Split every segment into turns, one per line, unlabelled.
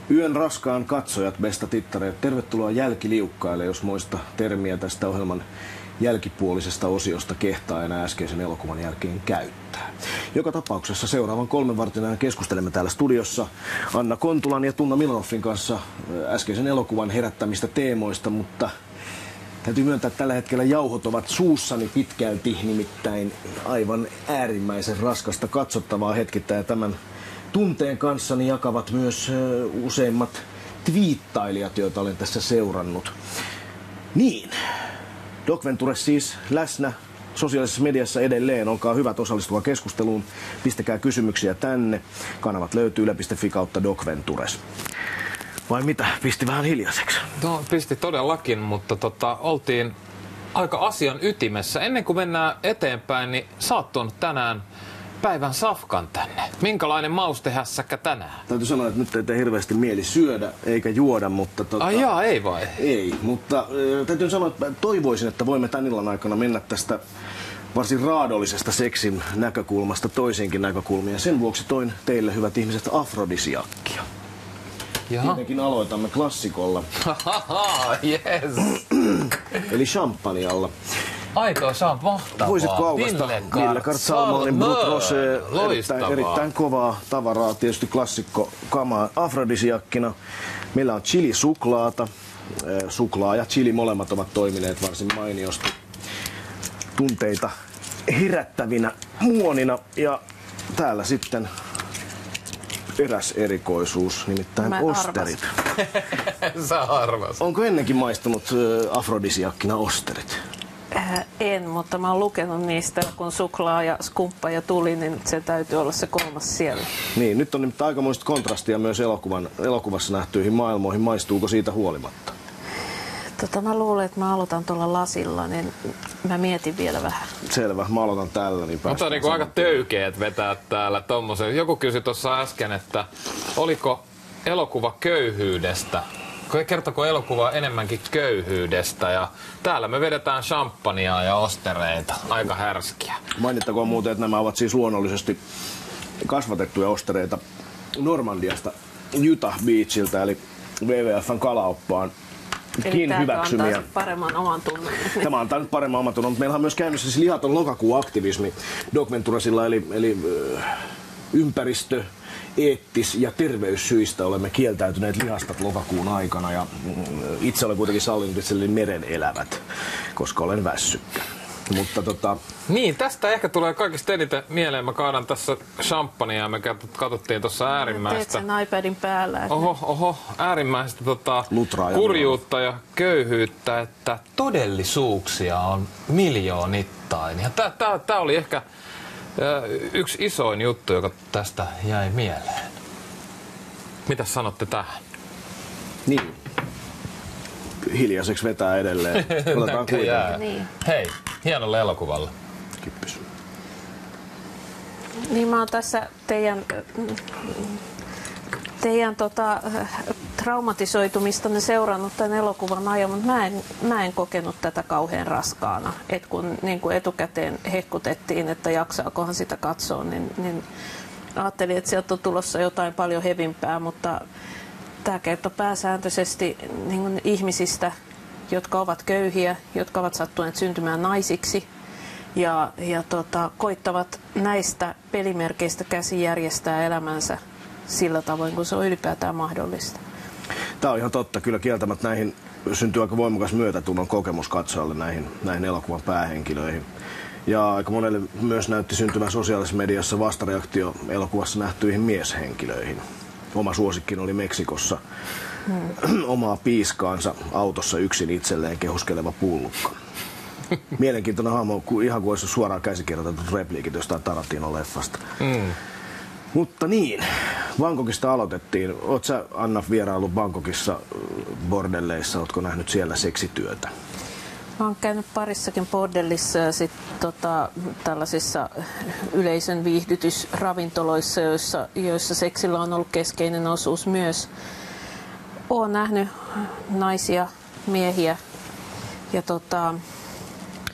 Yön raskaan katsojat, bästa tittare, tervetuloa jälkiliukkaille, jos muista termiä tästä ohjelman jälkipuolisesta osiosta kehtaa enää äskeisen elokuvan jälkeen käyttää. Joka tapauksessa seuraavan 3 vartin ajan keskustelemme täällä studiossa Anna Kontulan ja Tunna Milanoffin kanssa äskeisen elokuvan herättämistä teemoista, mutta täytyy myöntää, että tällä hetkellä jauhot ovat suussani pitkälti, nimittäin aivan äärimmäisen raskasta katsottavaa hetkittäin, ja tämän tunteen kanssani jakavat myös useimmat twiittailijat, joita olen tässä seurannut. Niin, Doc Ventures siis läsnä sosiaalisessa mediassa edelleen. Olkaa hyvät osallistumaan keskusteluun. Pistäkää kysymyksiä tänne. Kanavat löytyy yle.fi/kautta Doc Ventures. Vai mitä? Pisti vähän hiljaiseksi.
No, pisti todellakin, mutta oltiin aika asian ytimessä. Ennen kuin mennään eteenpäin, niin sä oot tuonut tänään päivän safkan tänne. Minkälainen maustehässäkkä tänään?
Täytyy sanoa, että nyt ei tee hirveästi mieli syödä eikä juoda, mutta...
Ai jaa, ei vai?
Ei, mutta täytyy sanoa, että toivoisin, että voimme tän illan aikana mennä tästä varsin raadollisesta seksin näkökulmasta toisiinkin näkökulmiin. Sen vuoksi toin teille, hyvät ihmiset, afrodisiakkia. Tietenkin aloitamme klassikolla.
Yes.
Eli champagnella.
Aitoa, se on mahtavaa.
Voisitko aukaista? Villekart Salmonin Brut Rosé. Erittäin kovaa tavaraa, tietysti klassikko kamaa afrodisiakkina. Meillä on chili-suklaata. Suklaa ja chili molemmat ovat toimineet varsin mainiosti tunteita herättävinä muonina. Ja täällä sitten eräs erikoisuus, nimittäin osterit.
Sä arvasit.
Onko ennenkin maistunut afrodisiakkina osterit?
En, mutta mä oon lukenut niistä, kun suklaa ja skumppa tuli, niin se täytyy olla se 3. siellä.
Niin, nyt on nimittäin aikamoista kontrastia myös elokuvassa nähtyihin maailmoihin. Maistuuko siitä huolimatta?
Mä luulen, että mä aloitan tuolla lasilla, niin mä mietin vielä vähän.
Selvä, mä aloitan tällä, niin päästään.
Mutta on niinku aika töykeet vetää täällä tommosen. Joku kysyi tuossa äsken, että oliko elokuva köyhyydestä? Kertoko elokuva enemmänkin köyhyydestä, ja täällä me vedetään champagnea ja ostereita. Aika härskiä.
Mainittakoon muuten, että nämä ovat siis luonnollisesti kasvatettuja ostereita Normandiasta, Utah Beachiltä, eli WWF:n kalaoppaan hyväksymiä.
Antaa paremman oman tunnon.
Tämä antaa nyt paremman oman tunnon, mutta meillä on myös käynnissä siis lihaton lokakuuaktivismi Doc Venturesilla, eli ympäristö, eettis- ja terveyssyistä olemme kieltäytyneet lihasta lokakuun aikana, ja itse olen kuitenkin sallinut itselleni meren elävät, koska olen väsykkä. Mutta
Niin, tästä ehkä tulee kaikista eniten mieleen. Mä kaadan tässä champagnea ja me katsottiin tuossa äärimmäistä...
Teet sen iPadin päällä.
Oho, äärimmäistä kurjuutta ja köyhyyttä, että todellisuuksia on miljoonittain. Ja tää oli ehkä yksi isoin juttu, joka tästä jäi mieleen. Mitäs sanotte tähän?
Niin. Hiljaiseksi vetää edelleen. Otetaan kuitenkin.
Niin.
Hei, hienolle elokuvalle.
Kippis.
Niin mä oon tässä teidän traumatisoitumistanne seurannut tämän elokuvan ajan, mutta mä en kokenut tätä kauhean raskaana. Et kun niin kuin etukäteen hehkutettiin, että jaksaakohan sitä katsoa, niin ajattelin, että sieltä on tulossa jotain paljon hevimpää, mutta tämä kertoo pääsääntöisesti niin kuin ihmisistä, jotka ovat köyhiä, jotka ovat sattuneet syntymään naisiksi ja koittavat näistä pelimerkeistä käsin järjestää elämänsä sillä tavoin, kun se on ylipäätään mahdollista.
Tämä on ihan totta. Kyllä kieltämättä näihin syntyy aika voimakas myötätunnon kokemus katsojalle näihin elokuvan päähenkilöihin. Ja aika monelle myös näytti syntymään sosiaalisessa mediassa vastareaktio elokuvassa nähtyihin mieshenkilöihin. Oma suosikkini oli Meksikossa omaa piiskaansa autossa yksin itselleen kehuskeleva pullukka. Mielenkiintoinen hahmo, ihan kuin olisi suoraan käsikirjoitetut repliikit jostain Tarantino-leffasta. Mutta niin, Bangkokista aloitettiin. Oletko sä, Anna, vierailu Bangkokissa bordelleissa? Oletko nähnyt siellä seksityötä?
Mä oon käynyt parissakin bordellissa ja tällaisissa yleisön viihdytysravintoloissa, joissa seksillä on ollut keskeinen osuus myös. Oon nähnyt naisia, miehiä ja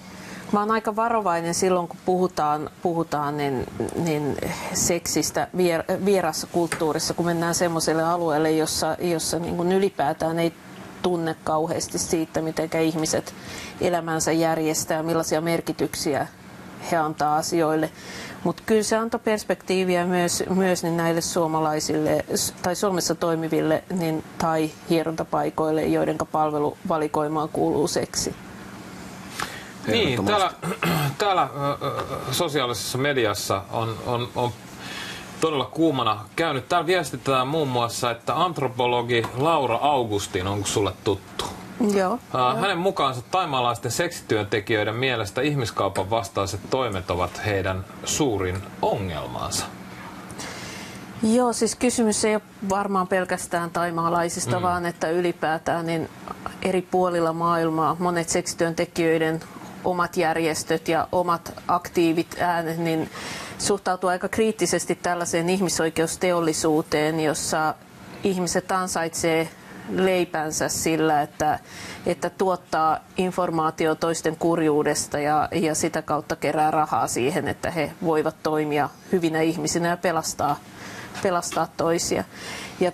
Mä oon aika varovainen silloin, kun puhutaan niin seksistä vierassa kulttuurissa, kun mennään semmoiselle alueelle, jossa niin kuin ylipäätään ei tunne kauheasti siitä, miten ihmiset elämänsä järjestää, millaisia merkityksiä he antaa asioille. Mutta kyllä se antoi perspektiiviä myös niin näille suomalaisille tai Suomessa toimiville niin, tai hierontapaikoille, joiden palveluvalikoimaan kuuluu seksi.
Niin, täällä sosiaalisessa mediassa on todella kuumana käynyt. Täällä viestitetään muun muassa, että antropologi Laura Augustin on sulle tuttu.
Joo.
Hänen mukaansa thaimaalaisten seksityöntekijöiden mielestä ihmiskaupan vastaiset toimet ovat heidän suurin ongelmansa.
Joo, siis kysymys ei ole varmaan pelkästään thaimaalaisista, vaan että ylipäätään niin eri puolilla maailmaa monet seksityöntekijöiden omat järjestöt ja omat aktiivit äänet niin suhtautuu aika kriittisesti tällaiseen ihmisoikeusteollisuuteen, jossa ihmiset ansaitsee leipänsä sillä, että tuottaa informaatiota toisten kurjuudesta ja sitä kautta kerää rahaa siihen, että he voivat toimia hyvinä ihmisinä ja pelastaa toisia. Ja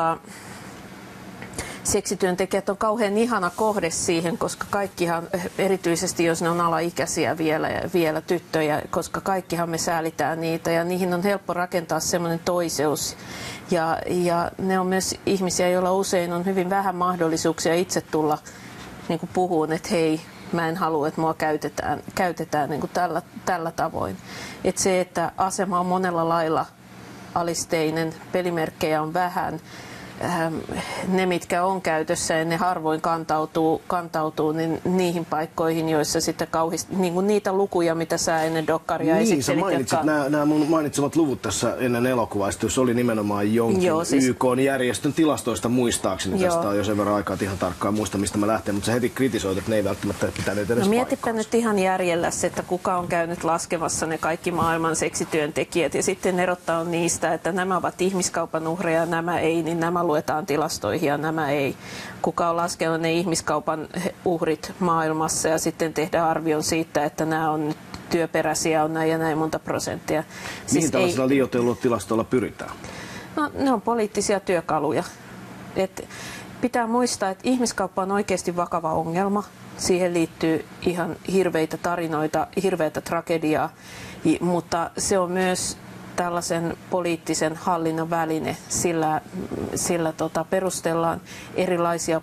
seksityöntekijät on kauhean ihana kohde siihen, koska kaikkihan, erityisesti jos ne on alaikäisiä vielä tyttöjä, koska kaikkihan me säälitään niitä ja niihin on helppo rakentaa semmoinen toiseus. Ja ne on myös ihmisiä, joilla usein on hyvin vähän mahdollisuuksia itse tulla niin kuin puhuun, että hei, mä en halua, että mua käytetään niin kuin tällä tavoin. Että se, että asema on monella lailla alisteinen, pelimerkkejä on vähän, ne, mitkä on käytössä ja ne harvoin kantautuu niin niihin paikkoihin, joissa sitten niin kuin niitä lukuja, mitä sä ennen dokkaria
esittelit.
Sä
mainitsit nämä mun mainitsemat luvut tässä ennen elokuvaa, jos oli nimenomaan jonkin YK-järjestön tilastoista muistaakseni. Tästä on jo sen verran aikaa, että ihan tarkkaan muista, mistä mä lähten, mutta sä heti kritisoit, että ne ei välttämättä pitäneet edes
mietipä nyt ihan järjellä se, että kuka on käynyt laskemassa ne kaikki maailman seksityöntekijät ja sitten erottaa niistä, että nämä ovat ihmiskaupan uhreja ja nämä ei, niin nämä luetaan tilastoihin ja nämä ei. Kuka on laskenut ne ihmiskaupan uhrit maailmassa ja sitten tehdä arvion siitä, että nämä on nyt työperäisiä, on näin ja näin monta prosenttia.
Mihin tällaisilla liioitelluilla tilastoilla pyritään?
No, ne on poliittisia työkaluja. Pitää muistaa, että ihmiskauppa on oikeasti vakava ongelma. Siihen liittyy ihan hirveitä tarinoita, hirveätä tragediaa, mutta se on myös tällaisen poliittisen hallinnon väline, sillä perustellaan erilaisia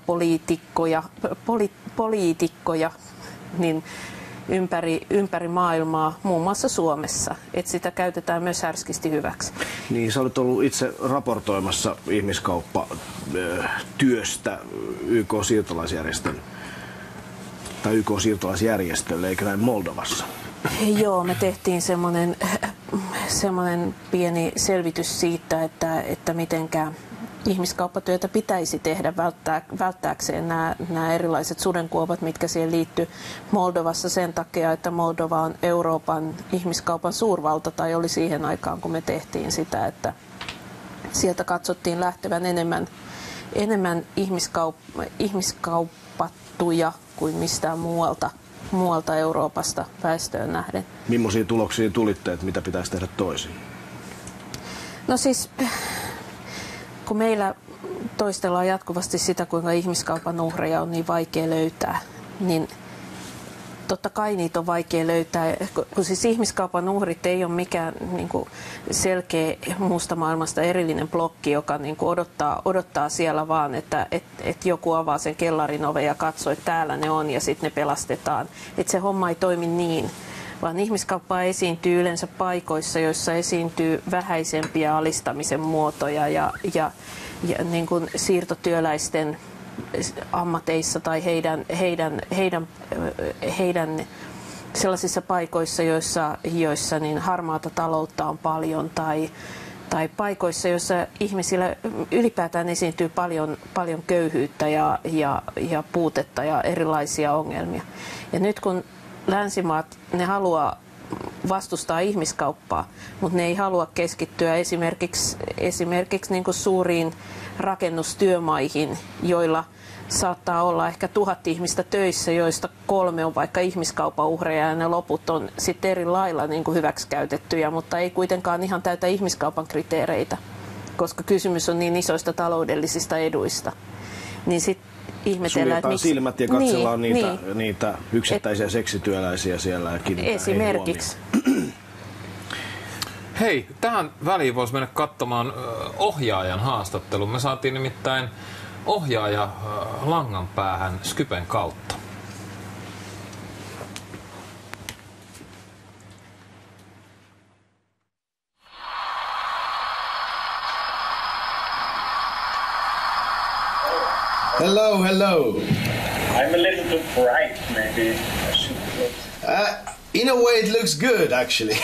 poliitikkoja niin ympäri maailmaa, muun muassa Suomessa. Et sitä käytetään myös härskisti hyväksi.
Niin, sä olet ollut itse raportoimassa ihmiskauppatyöstä YK-siirtolaisjärjestön tai YK-siirtolaisjärjestölle, eikä näin Moldovassa? Joo,
me tehtiin semmoinen pieni selvitys siitä, että mitenkä ihmiskauppatyötä pitäisi tehdä välttääkseen nämä erilaiset sudenkuopat, mitkä siihen liittyy Moldovassa sen takia, että Moldova on Euroopan ihmiskaupan suurvalta, tai oli siihen aikaan, kun me tehtiin sitä, että sieltä katsottiin lähtevän enemmän ihmiskauppattuja kuin mistään muualta Euroopasta väestöön nähden.
Millaisia tuloksia tulitte, että mitä pitäisi tehdä toisin?
No siis, kun meillä toistellaan jatkuvasti sitä, kuinka ihmiskaupan uhreja on niin vaikea löytää, niin totta kai niitä on vaikea löytää, kun siis ihmiskaupan uhrit ei ole mikään niin kuin selkeä muusta maailmasta erillinen blokki, joka niin kuin odottaa siellä vaan, että joku avaa sen kellarin oven ja katsoo, että täällä ne on ja sitten ne pelastetaan. Että se homma ei toimi niin, vaan ihmiskauppaa esiintyy yleensä paikoissa, joissa esiintyy vähäisempiä alistamisen muotoja ja niin kuin siirtotyöläisten ammateissa tai heidän sellaisissa paikoissa, joissa niin harmaata taloutta on paljon tai paikoissa, joissa ihmisillä ylipäätään esiintyy paljon köyhyyttä ja puutetta ja erilaisia ongelmia. Ja nyt kun länsimaat, ne haluaa vastustaa ihmiskauppaa, mutta ne ei halua keskittyä esimerkiksi niin kuin suuriin rakennustyömaihin, joilla saattaa olla ehkä 1000 ihmistä töissä, joista 3 on vaikka ihmiskaupan uhreja ja ne loput on sitten eri lailla niin kuin hyväksikäytettyjä, mutta ei kuitenkaan ihan täytä ihmiskaupan kriteereitä, koska kysymys on niin isoista taloudellisista eduista. Niin sitten ihmetellään, että miksi...
silmät ja katsellaan niitä yksittäisiä seksityöläisiä siellä ja kiinnitetään
esimerkiksi.
Hei, tähän väliin voisi mennä katsomaan ohjaajan haastattelun. Me saatiin nimittäin ohjaaja langan päähän Skypen kautta.
Hello, hello.
I'm a little bit bright, maybe I should look.
In a way it looks good, actually.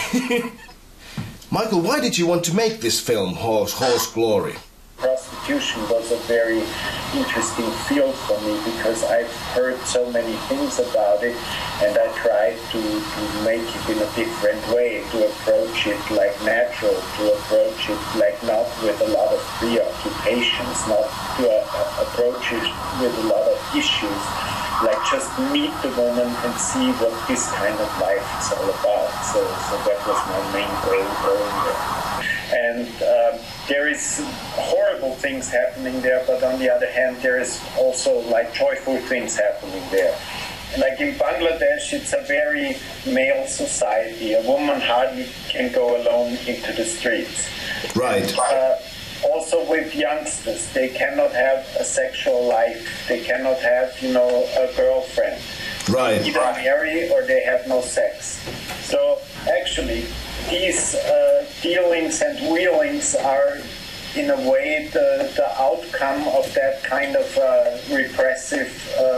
Michael, why did you want to make this film, Horse Glory?
Prostitution was a very interesting field for me because I've heard so many things about it, and I tried to make it in a different way, to approach it like natural, to approach it like not with a lot of preoccupations, not to approach it with a lot of issues, like just meet the woman and see what this kind of life is all about. So that was my main goal going there. And there is horrible things happening there, but on the other hand, there is also like joyful things happening there. Like in Bangladesh, it's a very male society. A woman hardly can go alone into the streets.
Right.
Also with youngsters, they cannot have a sexual life. They cannot have, a girlfriend.
Right.
They either marry or they have no sex. So actually, these dealings and wheelings are, in a way, the outcome of that kind of repressive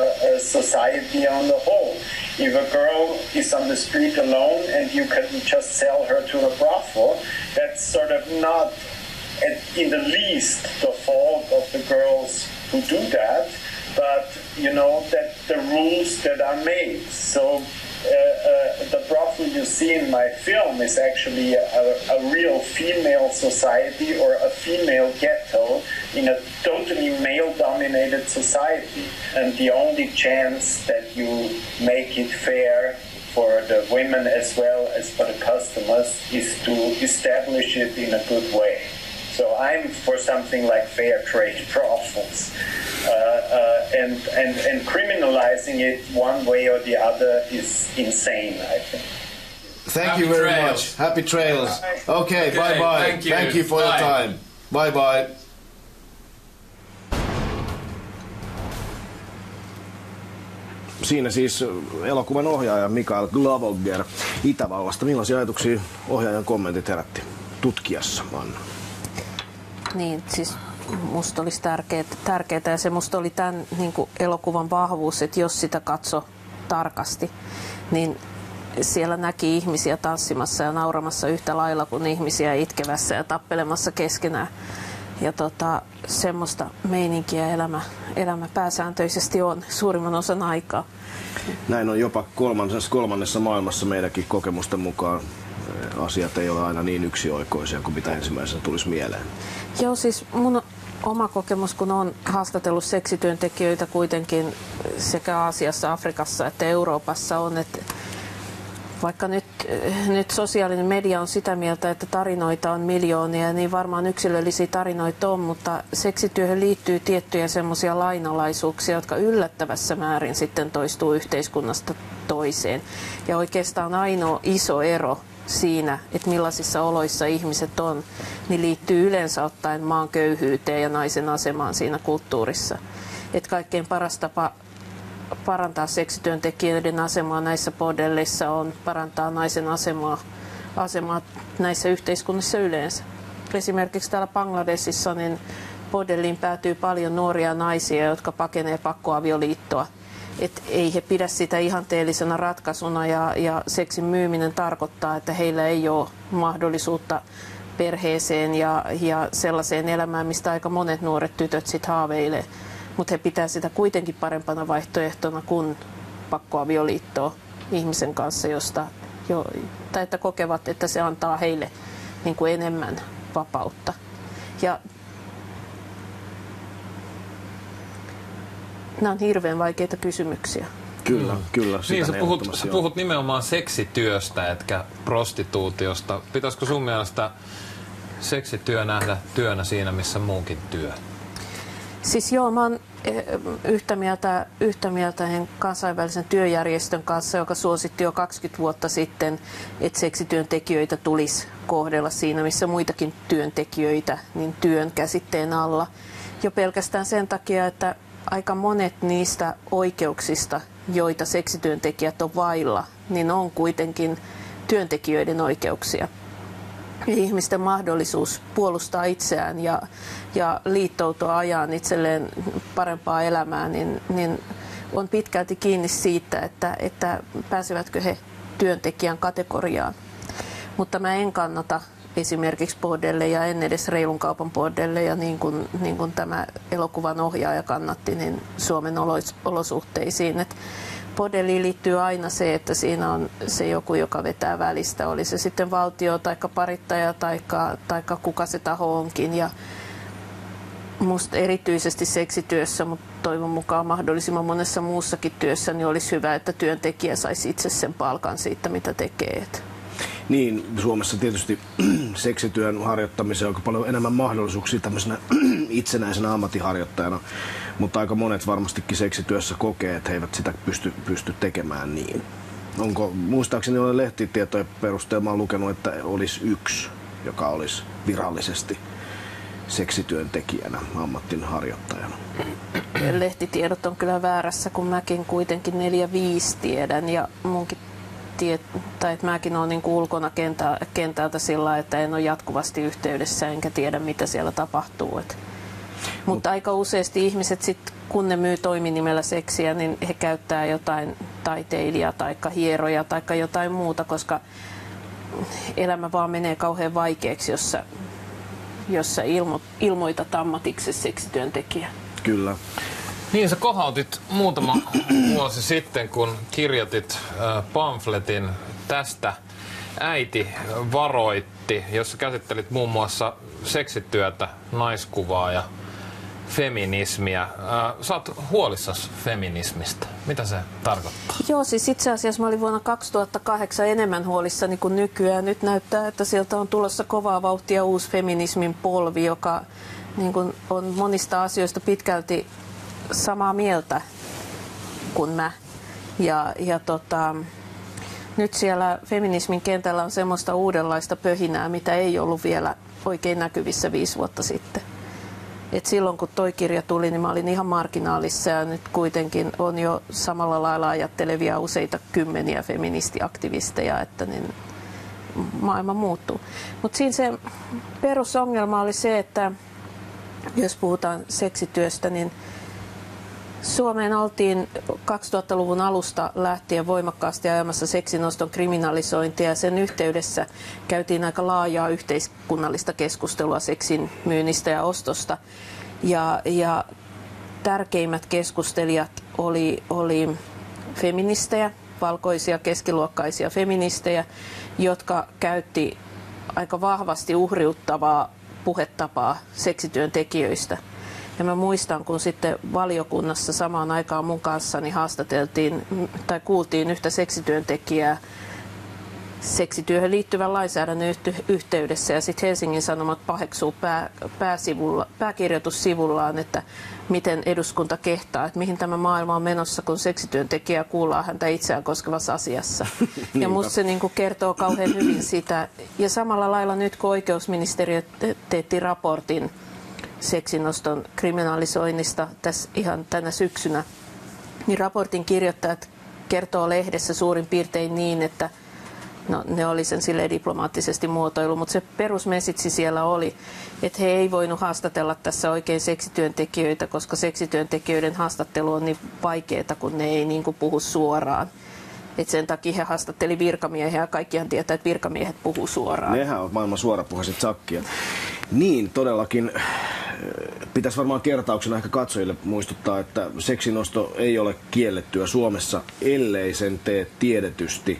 society on the whole. If a girl is on the street alone and you can just sell her to a brothel, that's sort of not, in the least, the fault of the girls who do that, but, that the rules that are made. So the brothel you see in my film is actually a real female society or a female ghetto in a totally male-dominated society. And the only chance that you make it fair for the women as well as for the customers is to establish it in a good way. So I'm for something like fair trade brothels. And criminalizing it one way or the other is insane, I think.
Thank you very much. Happy trails. Okay, bye-bye. Thank you for your time. Bye-bye.
Siinä siis elokuvan ohjaaja Mikael Glavoger Itävallasta. Millaisia ajatuksia ohjaajan kommentit herätti tutkijassa, Anna?
Niin, siis musta olisi tärkeää ja se musta oli tämän niin kuin elokuvan vahvuus, että jos sitä katso tarkasti, niin siellä näki ihmisiä tanssimassa ja nauramassa yhtä lailla kuin ihmisiä itkevässä ja tappelemassa keskenään. Ja semmoista meininkiä elämä pääsääntöisesti on suurimman osan aikaa.
Näin on jopa kolmannessa maailmassa meidänkin kokemusten mukaan. Asiat ei ole aina niin yksioikoisia kuin mitä ensimmäisenä tulisi mieleen.
Joo, siis mun oma kokemus, kun olen haastatellut seksityöntekijöitä kuitenkin sekä Aasiassa, Afrikassa että Euroopassa on, että vaikka nyt sosiaalinen media on sitä mieltä, että tarinoita on miljoonia, niin varmaan yksilöllisiä tarinoita on, mutta seksityöhön liittyy tiettyjä semmoisia lainalaisuuksia, jotka yllättävässä määrin sitten toistuu yhteiskunnasta toiseen. Ja oikeastaan ainoa iso ero siinä, että millaisissa oloissa ihmiset on, niin liittyy yleensä ottaen maan köyhyyteen ja naisen asemaan siinä kulttuurissa. Että kaikkein paras tapa parantaa seksityöntekijöiden asemaa näissä bordelleissa on parantaa naisen asemaa näissä yhteiskunnissa yleensä. Esimerkiksi täällä Bangladesissa niin bordelliin päätyy paljon nuoria naisia, jotka pakenee pakkoavioliittoa. Et ei he pidä sitä ihanteellisena ratkaisuna ja seksin myyminen tarkoittaa, että heillä ei ole mahdollisuutta perheeseen ja sellaiseen elämään, mistä aika monet nuoret tytöt sit haaveilee. Mutta he pitää sitä kuitenkin parempana vaihtoehtona kuin pakkoavioliittoa ihmisen kanssa, tai että kokevat, että se antaa heille niin kuin enemmän vapautta. Ja nämä on hirveän vaikeita kysymyksiä.
Kyllä.
Niin, sä puhut nimenomaan seksityöstä, etkä prostituutiosta. Pitäisikö sun mielestä seksityö nähdä työnä siinä, missä muukin työ?
Siis joo, mä oon yhtä mieltä kansainvälisen työjärjestön kanssa, joka suositti jo 20 vuotta sitten, että seksityöntekijöitä tulisi kohdella siinä, missä muitakin työntekijöitä, niin työn käsitteen alla. Jo pelkästään sen takia, että aika monet niistä oikeuksista, joita seksityöntekijät on vailla, niin on kuitenkin työntekijöiden oikeuksia. Ihmisten mahdollisuus puolustaa itseään ja liittoutua ajaan itselleen parempaa elämää, niin on pitkälti kiinni siitä, että pääsevätkö he työntekijän kategoriaan. Mutta mä en kannata esimerkiksi bordelleja, en edes reilun kaupan bordelleja, niin kuin tämä elokuvan ohjaaja kannatti, niin Suomen olosuhteisiin. Et bordelliin liittyy aina se, että siinä on se joku, joka vetää välistä, oli se sitten valtio tai parittaja tai kuka se taho onkin. Ja musta erityisesti seksityössä, mutta toivon mukaan mahdollisimman monessa muussakin työssä, niin olisi hyvä, että työntekijä saisi itse sen palkan siitä, mitä tekee.
Niin, Suomessa tietysti seksityön harjoittamiseen on paljon enemmän mahdollisuuksia tämmöisenä itsenäisenä ammattiharjoittajana, mutta aika monet varmastikin seksityössä kokee, että he eivät sitä pysty tekemään niin. Muistaakseni olen lehtitietojen perusteella, mä olen lukenut, että olisi yksi, joka olisi virallisesti seksityöntekijänä, ammattinharjoittajana.
Lehtitiedot on kyllä väärässä, kun mäkin kuitenkin 4-5 tiedän ja munkin tai että mäkin olen niin ulkona kentältä sillä, että en ole jatkuvasti yhteydessä enkä tiedä, mitä siellä tapahtuu. Mutta aika useasti ihmiset, kun ne myy toiminimellä seksiä, niin he käyttää jotain taiteilijaa tai hieroja tai jotain muuta, koska elämä vaan menee kauhean vaikeaksi, jossa ilmoitat ammatiksi seksityöntekijä.
Kyllä.
Niin, sä kohautit muutama vuosi sitten, kun kirjoitit pamfletin tästä Äiti varoitti, jossa käsittelit muun muassa seksityötä, naiskuvaa ja feminismiä. Sä oot huolissasi feminismistä. Mitä se tarkoittaa?
Joo, siis itse asiassa mä olin vuonna 2008 enemmän huolissani kuin nykyään. Nyt näyttää, että sieltä on tulossa kovaa vauhtia uusi feminismin polvi, joka niin kuin on monista asioista pitkälti samaa mieltä kuin mä. Nyt siellä feminismin kentällä on semmoista uudenlaista pöhinää, mitä ei ollut vielä oikein näkyvissä 5 vuotta sitten. Et silloin kun toi kirja tuli, niin mä olin ihan marginaalissa ja nyt kuitenkin on jo samalla lailla ajattelevia useita kymmeniä feministiaktivisteja, että niin maailma muuttuu. Mutta siinä se perusongelma oli se, että jos puhutaan seksityöstä, niin Suomeen oltiin 2000-luvun alusta lähtien voimakkaasti ajamassa seksinoston kriminalisointia ja sen yhteydessä käytiin aika laajaa yhteiskunnallista keskustelua seksin myynnistä ja ostosta. Ja tärkeimmät keskustelijat oli feministejä, valkoisia keskiluokkaisia feministejä, jotka käytti aika vahvasti uhriuttavaa puhetapaa seksityöntekijöistä. Ja mä muistan, kun sitten valiokunnassa samaan aikaan mun kanssani haastateltiin tai kuultiin yhtä seksityöntekijää seksityöhön liittyvän lainsäädännön yhteydessä ja sitten Helsingin Sanomat paheksuu pääkirjoitussivullaan, että miten eduskunta kehtaa, että mihin tämä maailma on menossa, kun seksityöntekijä kuullaan häntä itseään koskevassa asiassa. Ja musta se niin kuin kertoo kauhean hyvin sitä. Ja samalla lailla nyt, kun oikeusministeriö teetti raportin seksinoston kriminalisoinnista tässä ihan tänä syksynä, niin raportin kirjoittajat kertoo lehdessä suurin piirtein niin, että no, ne oli sen silleen diplomaattisesti muotoilu, mutta se perusmessitsi siellä oli, että he ei voinut haastatella tässä oikein seksityöntekijöitä, koska seksityöntekijöiden haastattelu on niin vaikeaa, kun ne ei niin kuin puhu suoraan. Et sen takia he haastatteli virkamiehiä ja kaikkihan tietää, että virkamiehet puhuu suoraan.
Nehän on maailman suorapuhaiset sakkia. Niin, todellakin pitäisi varmaan kertauksena ehkä katsojille muistuttaa, että seksinosto ei ole kiellettyä Suomessa, ellei sen tee tiedetysti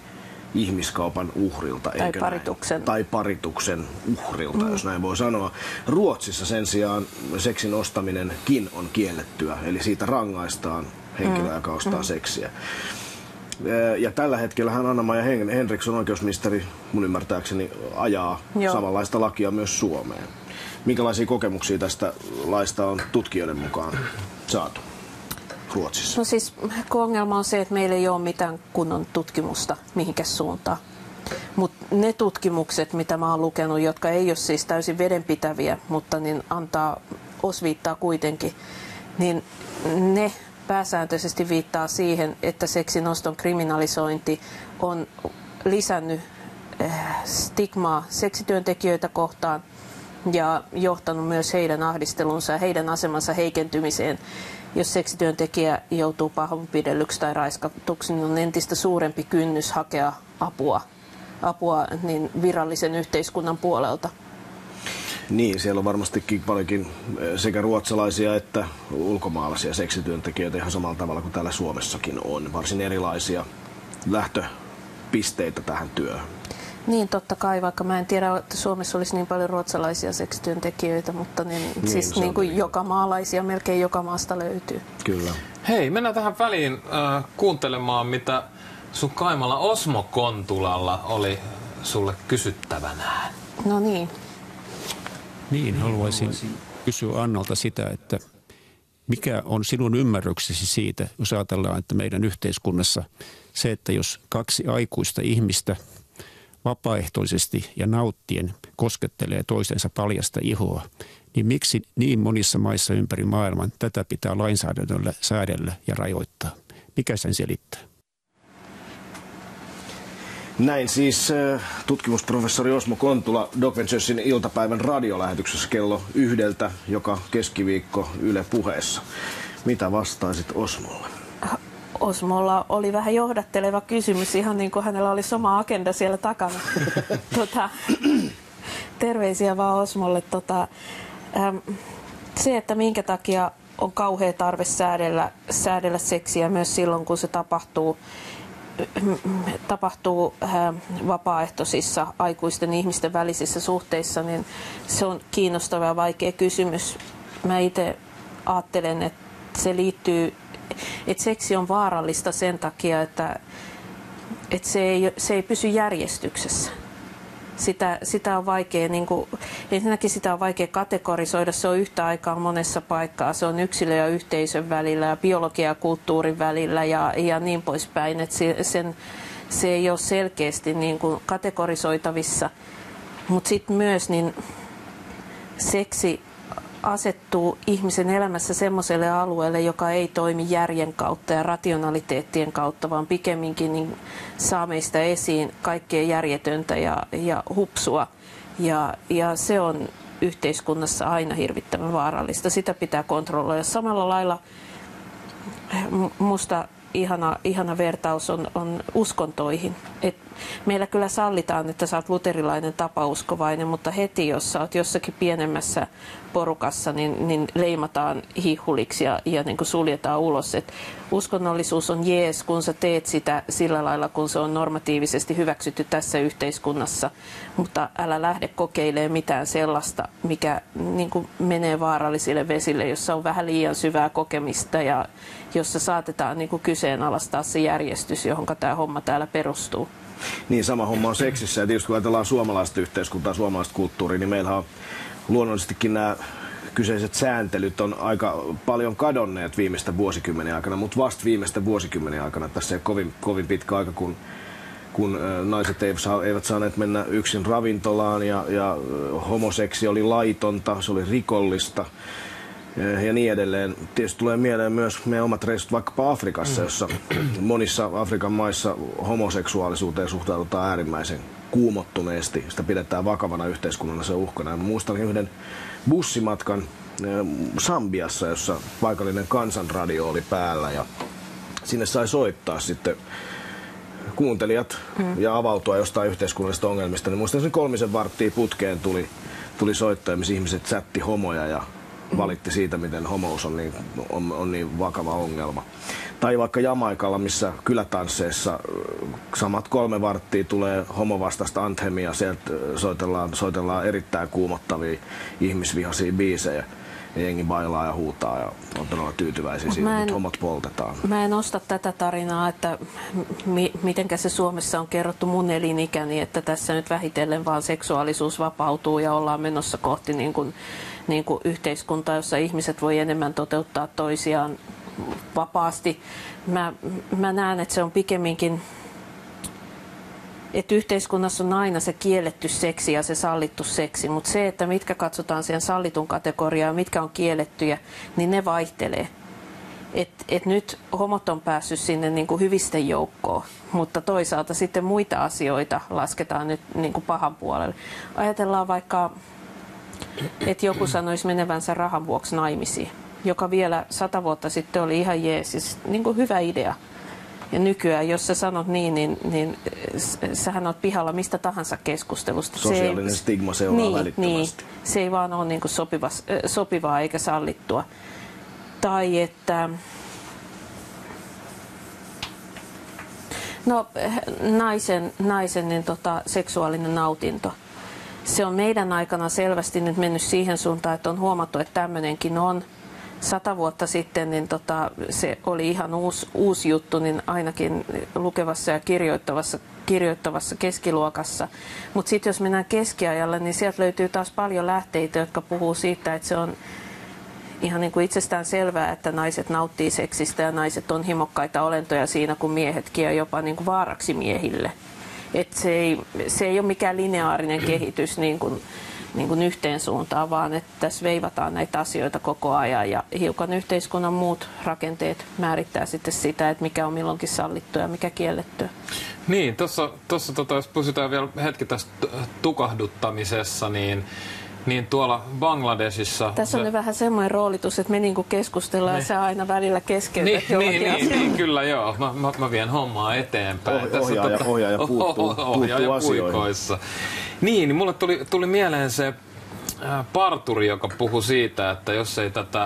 ihmiskaupan uhrilta.
Tai parituksen.
Tai parituksen uhrilta, jos näin voi sanoa. Ruotsissa sen sijaan seksin ostaminenkin on kiellettyä, eli siitä rangaistaan henkilöä, joka ostaa seksiä. Ja tällä hetkellä Anna-Maja Henriksson, oikeusministeri, mun ymmärtääkseni, ajaa samanlaista lakia myös Suomeen. Minkälaisia kokemuksia tästä laista on tutkijoiden mukaan saatu Ruotsissa?
No siis ongelma on se, että meillä ei ole mitään kunnon tutkimusta mihinkä suuntaan. Mutta ne tutkimukset, mitä mä oon lukenut, jotka ei ole siis täysin vedenpitäviä, mutta niin antaa osviittaa kuitenkin, niin ne pääsääntöisesti viittaa siihen, että seksin oston kriminalisointi on lisännyt stigmaa seksityöntekijöitä kohtaan ja johtanut myös heidän ahdistelunsa ja heidän asemansa heikentymiseen. Jos seksityöntekijä joutuu pahoinpidellyksi tai raiskatuksi, niin on entistä suurempi kynnys hakea apua niin virallisen yhteiskunnan puolelta.
Niin, siellä on varmastikin paljonkin sekä ruotsalaisia että ulkomaalaisia seksityöntekijöitä ihan samalla tavalla kuin täällä Suomessakin on. Varsin erilaisia lähtöpisteitä tähän työhön.
Niin, totta kai, vaikka mä en tiedä, että Suomessa olisi niin paljon ruotsalaisia seksityöntekijöitä, mutta siis niin kuin joka maalaisia melkein joka maasta löytyy.
Kyllä.
Hei, mennään tähän väliin kuuntelemaan, mitä sun kaimalla Osmo Kontulalla oli sulle kysyttävänään.
No niin.
Niin, haluaisin kysyä Annalta sitä, että mikä on sinun ymmärryksesi siitä, jos ajatellaan, että meidän yhteiskunnassa se, että jos kaksi aikuista ihmistä vapaaehtoisesti ja nauttien koskettelee toisensa paljasta ihoa, niin miksi niin monissa maissa ympäri maailman tätä pitää lainsäädännöllä säädellä ja rajoittaa? Mikä sen selittää?
Näin siis tutkimusprofessori Osmo Kontula Doc Venturesin iltapäivän radiolähetyksessä kello 1, joka keskiviikko Yle Puheessa. Mitä vastaisit Osmolle?
Osmolla oli vähän johdatteleva kysymys, ihan niin kuin hänellä oli sama agenda siellä takana. Terveisiä vaan Osmolle. Se, että minkä takia on kauhea tarve säädellä seksiä myös silloin, kun se tapahtuu vapaaehtoisissa aikuisten ihmisten välisissä suhteissa, niin se on kiinnostava ja vaikea kysymys. Mä itse ajattelen, että se liittyy, että seksi on vaarallista sen takia, että se ei pysy järjestyksessä. Sitä on vaikea, ensinnäkin sitä on vaikea kategorisoida, se on yhtä aikaa monessa paikkaa, se on yksilö ja yhteisön välillä ja biologia ja kulttuurin välillä ja niin poispäin, että se ei ole selkeästi kategorisoitavissa, mutta sitten myös niin seksi asettuu ihmisen elämässä semmoiselle alueelle, joka ei toimi järjen kautta ja rationaliteettien kautta, vaan pikemminkin saa meistä esiin kaikkea järjetöntä ja hupsua. Ja se on yhteiskunnassa aina hirvittävän vaarallista. Sitä pitää kontrolloida. Samalla lailla musta ihana vertaus on uskontoihin. Meillä kyllä sallitaan, että sä oot luterilainen tapauskovainen, mutta heti jos sä oot jossakin pienemmässä porukassa, niin leimataan hihuliksi ja niin kuin suljetaan ulos. Et uskonnollisuus on jees, kun sä teet sitä sillä lailla, kun se on normatiivisesti hyväksytty tässä yhteiskunnassa, mutta älä lähde kokeilemaan mitään sellaista, mikä niin kuin menee vaarallisille vesille, jossa on vähän liian syvää kokemista ja jossa saatetaan niin kuin kyseenalaistaa se järjestys, johon tämä homma täällä perustuu.
Niin, sama homma on seksissä. Ja tietysti kun ajatellaan suomalaista yhteiskuntaa, suomalaista kulttuuria, niin meillähän on luonnollisestikin nämä kyseiset sääntelyt on aika paljon kadonneet viimeisten vuosikymmenen aikana, mutta vasta viimeisten vuosikymmenen aikana. Tässä ei ole kovin pitkä aika, kun naiset eivät saaneet mennä yksin ravintolaan ja homoseksi oli laitonta, se oli rikollista. Ja niin edelleen. Tietysti tulee mieleen myös meidän omat reissut vaikkapa Afrikassa, jossa monissa Afrikan maissa homoseksuaalisuuteen suhtaudutaan äärimmäisen kuumottuneesti. Sitä pidetään vakavana yhteiskunnallisena uhkana. Ja muistan yhden bussimatkan Sambiassa, jossa paikallinen kansanradio oli päällä ja sinne sai soittaa sitten kuuntelijat ja avautua jostain yhteiskunnallisista ongelmista. Niin muistan sen 3 varttia putkeen tuli soittoja, missä ihmiset sätti homoja ja valitti siitä, miten homous on niin vakava ongelma. Tai vaikka Jamaikalla, missä kylätansseissa samat 3 varttia tulee homovastasta anthemia, sieltä soitellaan erittäin kuumottavia ihmisvihaisia biisejä. Ja jengi bailaa ja huutaa ja on todella tyytyväisiä siihen, että homot poltetaan.
Mä en osta tätä tarinaa, että mitenkä se Suomessa on kerrottu mun elinikäni, että tässä nyt vähitellen vaan seksuaalisuus vapautuu ja ollaan menossa kohti niin kuin yhteiskuntaa, jossa ihmiset voi enemmän toteuttaa toisiaan vapaasti. Mä näen, että se on pikemminkin, että yhteiskunnassa on aina se kielletty seksi ja se sallittu seksi, mutta se, että mitkä katsotaan siihen sallitun kategoriaan ja mitkä on kiellettyjä, niin ne vaihtelee. Et nyt homot on päässyt sinne niin kuin hyvisten joukkoon, mutta toisaalta sitten muita asioita lasketaan nyt niin kuin pahan puolelle. Ajatellaan vaikka, että joku sanoisi menevänsä rahan vuoksi naimisiin, joka vielä 100 vuotta sitten oli ihan jees, siis niin kuin hyvä idea. Ja nykyään, jos sä sanot niin sähän oot pihalla mistä tahansa keskustelusta.
Sosiaalinen stigma seuraa välittömästi.
Niin, se ei vaan ole niin kuin sopivaa eikä sallittua. Tai että naisen niin seksuaalinen nautinto. Se on meidän aikana selvästi nyt mennyt siihen suuntaan, että on huomattu, että tämmöinenkin on. 100 vuotta sitten niin se oli ihan uusi juttu, niin ainakin lukevassa ja kirjoittavassa keskiluokassa. Mutta sitten jos mennään keskiajalle, niin sieltä löytyy taas paljon lähteitä, jotka puhuu siitä, että se on ihan niin kuin itsestään selvää, että naiset nauttii seksistä ja naiset on himokkaita olentoja siinä, kun miehetkin ja jopa niin kuin vaaraksi miehille. Et se ei ole mikään lineaarinen kehitys niin kuin yhteen suuntaan, vaan että tässä veivataan näitä asioita koko ajan ja hiukan yhteiskunnan muut rakenteet määrittää sitten sitä, että mikä on milloinkin sallittua ja mikä kiellettyä.
Niin, tuossa jos pysytään vielä hetki tässä tukahduttamisessa, niin tuolla Bangladesissa...
Tässä on vähän semmoinen roolitus, että me niinku keskustellaan ja sä aina välillä keskeytät jollakin asiaa.
Niin, kyllä joo. Mä vien hommaa eteenpäin.
Ohjaaja puuttuu
puikoissa. Niin, mulle tuli mieleen se parturi, joka puhui siitä, että jos ei tätä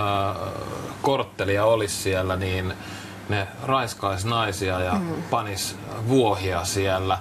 korttelia olisi siellä, niin ne raiskaisi naisia ja panis vuohia siellä.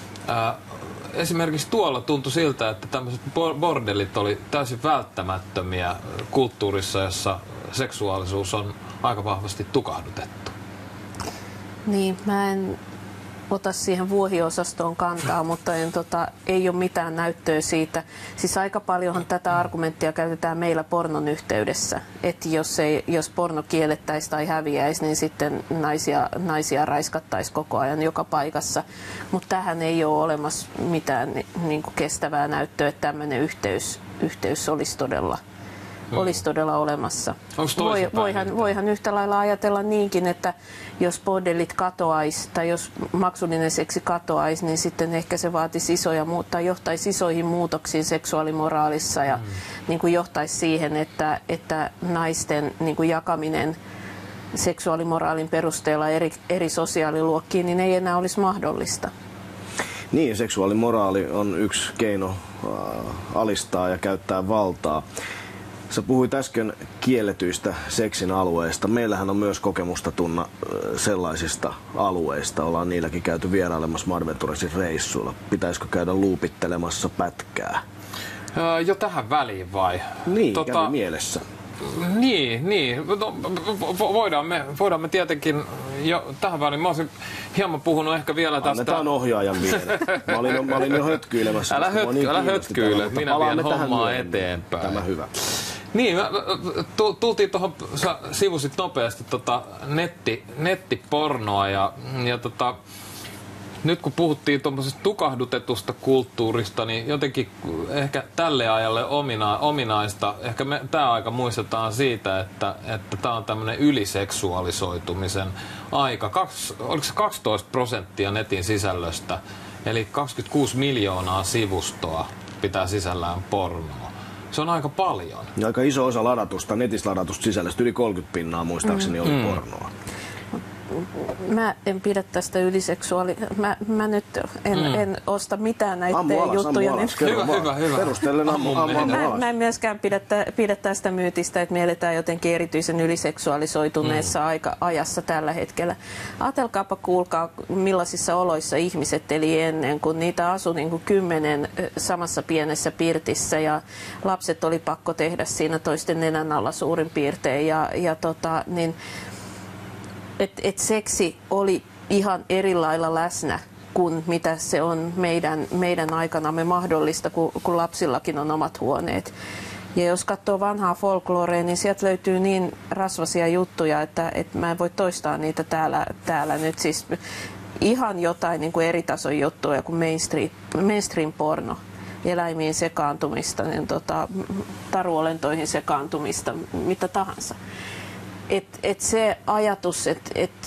Esimerkiksi tuolla tuntui siltä, että tämmöiset bordellit oli täysin välttämättömiä kulttuurissa, jossa seksuaalisuus on aika vahvasti tukahdutettu.
Niin, mä en ota siihen vuohiosastoon kantaa, mutta ei ole mitään näyttöä siitä. Siis aika paljonhan tätä argumenttia käytetään meillä pornon yhteydessä, että jos porno kiellettäisiin tai häviäisi, niin sitten naisia raiskattaisiin koko ajan joka paikassa. Mutta tähän ei ole olemassa mitään niin kuin kestävää näyttöä, että tämmöinen yhteys olisi todella olemassa. Voihan yhtä lailla ajatella niinkin, että jos bordellit katoaisi tai jos maksullinen seksi katoaisi, niin sitten ehkä se vaatisi johtaisi isoihin muutoksiin seksuaalimoraalissa ja niin kuin johtaisi siihen, että naisten niin kuin jakaminen seksuaalimoraalin perusteella eri sosiaaliluokkiin niin ei enää olisi mahdollista.
Niin, seksuaalimoraali on yksi keino alistaa ja käyttää valtaa. Sä puhuit äsken kielletyistä seksin alueista. Meillähän on myös kokemusta sellaisista alueista. Ollaan niilläkin käyty vierailemassa Madventuresin reissuilla. Pitäisikö käydä luupittelemassa pätkää?
Jo tähän väliin vai?
Niin, kävi mielessä.
Niin. No, voidaan me tietenkin jo tähän väliin. Mä olisin hieman puhunut ehkä vielä tästä...
Annetaan ohjaajan vielä. Mä olin jo hötkyilemässä.
Älä hötkyile. Minä vien hommaa eteenpäin.
Tämä hyvä.
Niin, tultiin tuohon, sä sivusit nopeasti nettipornoa ja nyt kun puhuttiin tuommoisesta tukahdutetusta kulttuurista, niin jotenkin ehkä tälle ajalle ominaista, ehkä tämä aika muistetaan siitä, että tämä on tämmöinen yliseksuaalisoitumisen aika. Oliko se 12% netin sisällöstä, eli 26 miljoonaa sivustoa pitää sisällään pornoa. Se on aika paljon.
Ja aika iso osa netissä ladatusta sisällöstä, yli 30% muistaakseni oli pornoa.
mä en pidä tästä mä nyt en osta mitään näitä juttuja.
Hyvä.
Perustellen ammu alas.
Mä en myöskään pidä tästä myytistä, että me eletään jotenkin erityisen yliseksuaalisoituneessa ajassa tällä hetkellä. Ajatelkaapa, kuulkaa, millaisissa oloissa ihmiset eli ennen, kun niitä asui niin kuin 10 samassa pienessä pirtissä ja lapset oli pakko tehdä siinä toisten nenän alla suurin piirtein. Niin, et seksi oli ihan eri lailla läsnä kuin mitä se on meidän aikanamme mahdollista, kun lapsillakin on omat huoneet. Ja jos katsoo vanhaa folklorea, niin sieltä löytyy niin rasvaisia juttuja, että mä en voi toistaa niitä täällä nyt. Siis ihan jotain niin kuin eri tason juttuja kuin mainstream porno, eläimiin sekaantumista, niin taruolentoihin sekaantumista, mitä tahansa. Et se ajatus, että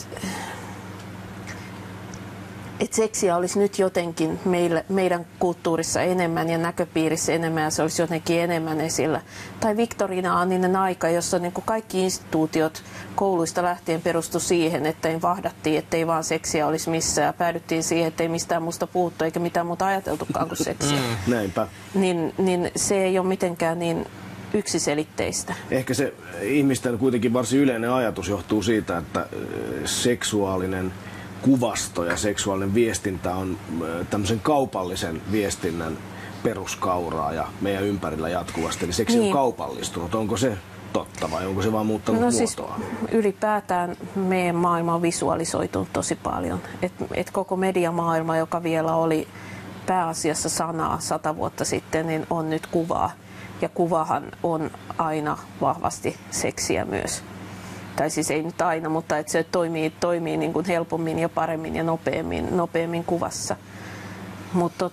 seksiä olisi nyt jotenkin meidän kulttuurissa enemmän ja näköpiirissä enemmän ja se olisi jotenkin enemmän esillä. Tai viktoriinaaninen aika, jossa niin kuin kaikki instituutiot kouluista lähtien perustu siihen, että ei vahdattiin, ettei vaan seksiä olisi missään. Ja päädyttiin siihen, että ei mistään muusta puhuttu eikä mitään muuta ajateltukaan kuin seksiä.
Näinpä.
Niin se ei ole mitenkään niin yksiselitteistä.
Ehkä se ihmisten kuitenkin varsin yleinen ajatus johtuu siitä, että seksuaalinen kuvasto ja seksuaalinen viestintä on tämmöisen kaupallisen viestinnän peruskauraa ja meidän ympärillä jatkuvasti. Eli seksi on kaupallistunut. Onko se totta vai onko se vaan muuttanut muotoa?
Siis ylipäätään meidän maailma on visualisoitunut tosi paljon. Et koko mediamaailma, joka vielä oli pääasiassa sanaa 100 vuotta sitten, niin on nyt kuvaa. Ja kuvahan on aina vahvasti seksiä myös. Tai siis ei nyt aina, mutta että se toimii niin kuin helpommin ja paremmin ja nopeammin kuvassa. Mutta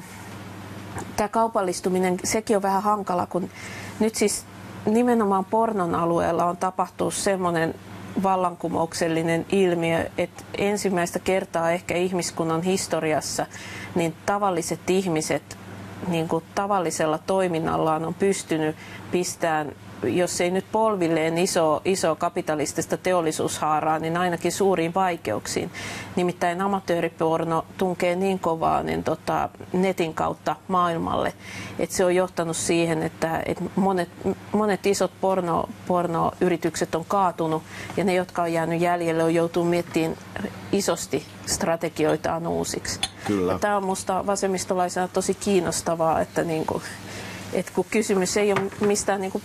tämä kaupallistuminen, sekin on vähän hankala, kun nyt siis nimenomaan pornon alueella on tapahtunut semmoinen vallankumouksellinen ilmiö, että ensimmäistä kertaa ehkä ihmiskunnan historiassa niin tavalliset ihmiset niin kuin tavallisella toiminnallaan on pystynyt pistämään, jos ei nyt polvilleen iso kapitalistista teollisuushaaraa, niin ainakin suuriin vaikeuksiin. Nimittäin amatööriporno tunkee niin kovaa niin netin kautta maailmalle, että se on johtanut siihen, että monet isot pornoyritykset on kaatunut ja ne, jotka on jäänyt jäljelle, on joutunut miettimään isosti strategioitaan uusiksi. Tämä on minusta vasemmistolaisena tosi kiinnostavaa, että että kun kysymys ei ole mistään niin kuin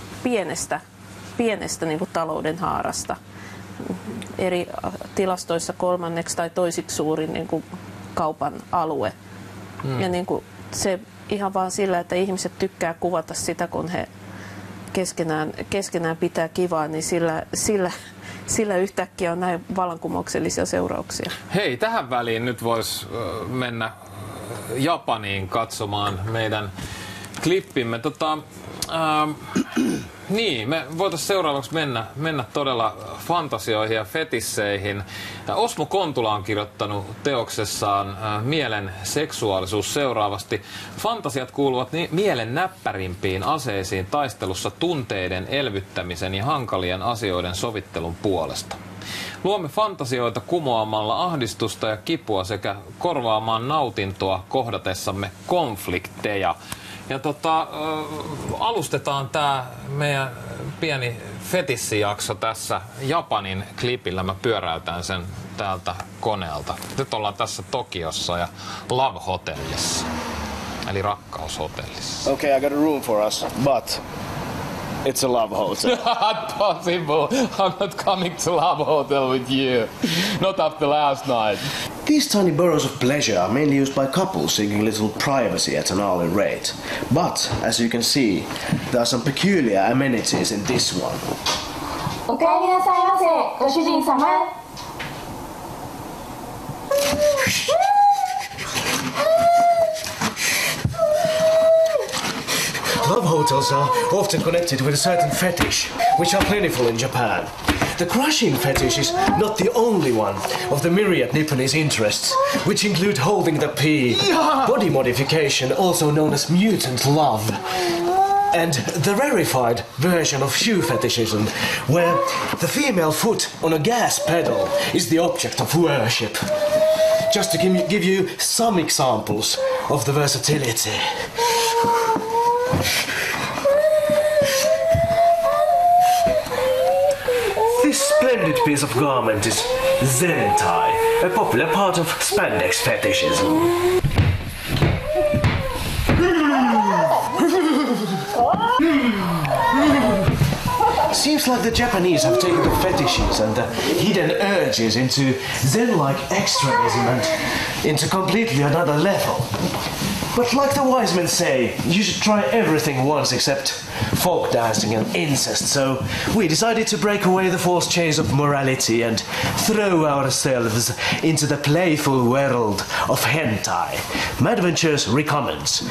pienestä niin kuin talouden haarasta. Eri tilastoissa 3. tai toisiksi suurin niin kuin kaupan alue. Ja niin kuin se ihan vaan sillä, että ihmiset tykkää kuvata sitä, kun he keskenään pitää kivaa, niin sillä yhtäkkiä on näin vallankumouksellisia seurauksia.
Hei, tähän väliin nyt voisi mennä Japaniin katsomaan meidän klippimme. Niin, me voitaisiin seuraavaksi mennä todella fantasioihin ja fetisseihin. Osmo Kontula on kirjoittanut teoksessaan Mielen seksuaalisuus seuraavasti. Fantasiat kuuluvat mielen näppärimpiin aseisiin taistelussa tunteiden elvyttämisen ja hankalien asioiden sovittelun puolesta. Luomme fantasioita kumoamalla ahdistusta ja kipua sekä korvaamaan nautintoa kohdatessamme konflikteja. Ja alustetaan tää meidän pieni fetissijakso tässä Japanin klipillä. Mä pyöräytän sen täältä koneelta. Nyt ollaan tässä Tokiossa ja Love Hotellissa. Eli rakkaushotellissa.
Okay, I got a room for us, but it's a love hotel.
Not possible. I'm not coming to Love Hotel with you. Not after last night.
These tiny burrows of pleasure are mainly used by couples seeking little privacy at an hourly rate. But, as you can see, there are some peculiar amenities in this one.
お帰りなさいませ、ご主人様。
Love hotels are often connected with a certain fetish, which are plentiful in Japan. The crushing fetish is not the only one of the myriad Nipponese interests, which include holding the pee, body modification, also known as mutant love, and the rarefied version of shoe fetishism, where the female foot on a gas pedal is the object of worship. Just to give you some examples of the versatility. This splendid piece of garment is zentai, a popular part of spandex fetishism. Seems like the Japanese have taken the fetishes and the hidden urges into Zen-like extremism and into completely another level. But like the wise men say, you should try everything once except folk dancing and incest, so we decided to break away the false chains of morality and throw ourselves into the playful world of hentai. Madventures recommends.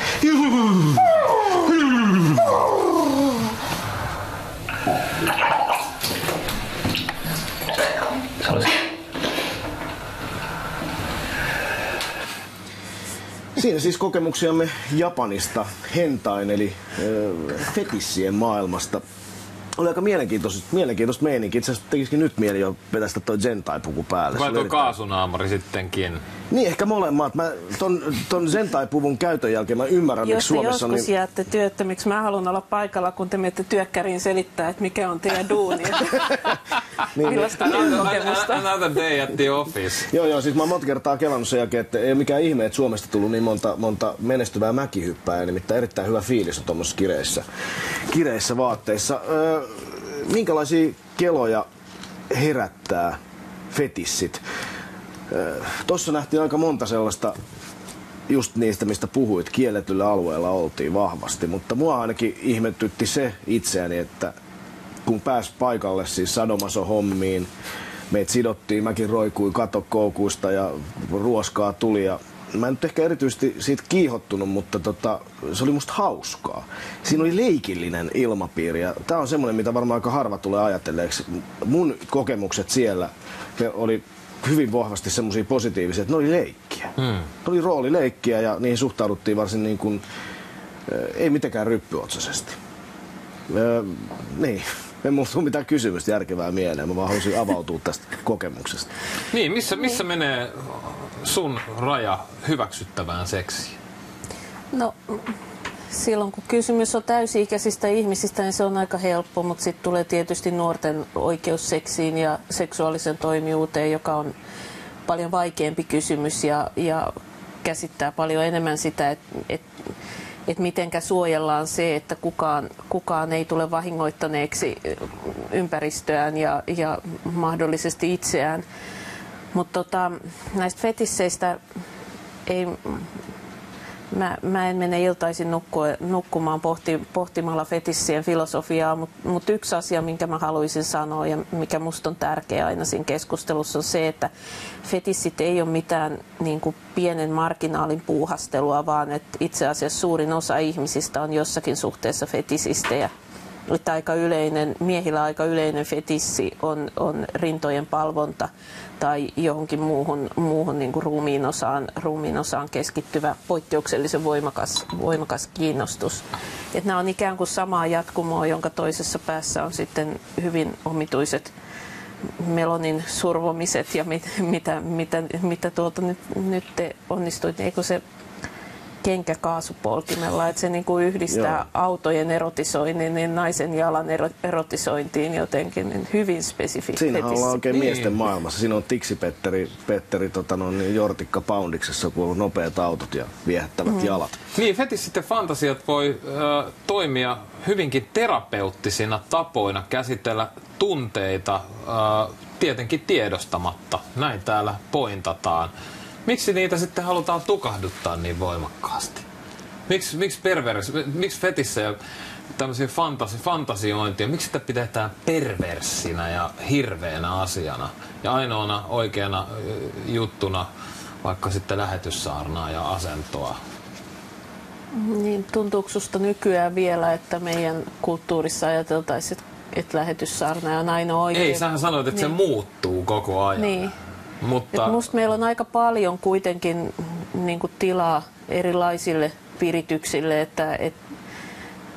Siinä siis kokemuksiamme Japanista, hentain eli fetissien maailmasta. Oli aika mielenkiintoista meininki. Itse asiassa tekisikin nyt mieli jo vetästä toi zentai-puku päälle.
Vai tuo kaasunaamari sittenkin?
Niin, ehkä molemmat. Mä ton zentai-puvun käytön jälkeen mä ymmärrän, miksi Suomessa...
Jos joskus jäätte työttömiksi, mä haluan olla paikalla, kun te menette työkkäriin selittää, että mikä on teidän duuni. Millaista kokemusta?
Another day at the office.
Joo, siis mä oon monta kertaa kelannut sen jälkeen, että ei ole mikään ihme, että Suomesta tullut niin monta menestyvää mäkihyppää, nimittäin erittäin hyvä fiilis on tuommoisissa kireissä vaatteissa. Minkälaisia keloja herättää fetissit? Tuossa nähtiin aika monta sellaista, just niistä mistä puhuit, kielletyllä alueella oltiin vahvasti, mutta mua ainakin ihmetytti se itseäni, että kun pääsi paikalle siis sadomaso-hommiin, meitä sidottiin, mäkin roikuin katokoukuista ja ruoskaa tuli ja mä en nyt ehkä erityisesti siitä kiihottunut, mutta se oli musta hauskaa. Siinä oli leikillinen ilmapiiri ja tää on semmoinen, mitä varmaan aika harva tulee ajatelleeksi. Mun kokemukset siellä oli hyvin vahvasti semmoisia positiivisia, että ne oli leikkiä. Ne oli roolileikkiä ja niihin suhtauduttiin varsin niin kuin, ei mitenkään ryppyotsaisesti. Niin. En mulla tule mitään kysymystä järkevää mieleen, mä vaan haluaisin avautua tästä kokemuksesta.
Niin, missä menee sun raja hyväksyttävään seksiin?
No, silloin kun kysymys on täysi-ikäisistä ihmisistä, niin se on aika helppo, mutta sitten tulee tietysti nuorten oikeus seksiin ja seksuaalisen toimijuuteen, joka on paljon vaikeampi kysymys ja käsittää paljon enemmän sitä, että mitenkä suojellaan se, että kukaan ei tule vahingoittaneeksi ympäristöään ja mahdollisesti itseään. Mutta näistä fetisseistä mä en mene iltaisin nukkumaan pohtimalla fetissien filosofiaa, mutta yksi asia, minkä mä haluaisin sanoa ja mikä musta on tärkeä aina siinä keskustelussa on se, että fetissit ei ole mitään niin kuin pienen marginaalin puuhastelua, vaan että itse asiassa suurin osa ihmisistä on jossakin suhteessa fetisistejä. Että miehillä aika yleinen fetissi on rintojen palvonta tai johonkin muuhun niin kuin ruumiin osaan keskittyvä poikkeuksellisen voimakas kiinnostus. Että nämä on ikään kuin samaa jatkumoa, jonka toisessa päässä on sitten hyvin omituiset melonin survomiset ja mitä nyt te onnistuit, eikö se kenkä kaasupolkimella, että se niinku yhdistää autojen erotisoinnin niin naisen jalan erotisointiin jotenkin niin hyvin spesifi.
Siinähän ollaan oikein miesten maailmassa. Siinä on Tiksi-Petteri Jortikka Poundiksessa, kun on nopeat autot ja viehättävät jalat.
Niin, fetissit ja fantasiat voi toimia hyvinkin terapeuttisina tapoina käsitellä tunteita, tietenkin tiedostamatta. Näin täällä pointataan. Miksi niitä sitten halutaan tukahduttaa niin voimakkaasti? Miksi fetissejä, tämmöisiä fantasiointia, miksi sitä pidetään perverssinä ja hirveänä asiana? Ja ainoana oikeana juttuna vaikka sitten lähetyssaarnaa ja asentoa?
Niin, tuntuuko susta nykyään vielä, että meidän kulttuurissa ajateltaisiin, että lähetyssaarnaaja on ainoa oikea?
Ei, sähän sanoit, että se muuttuu koko ajan.
Niin.
Mutta
musta meillä on aika paljon kuitenkin niin kuin tilaa erilaisille virityksille, että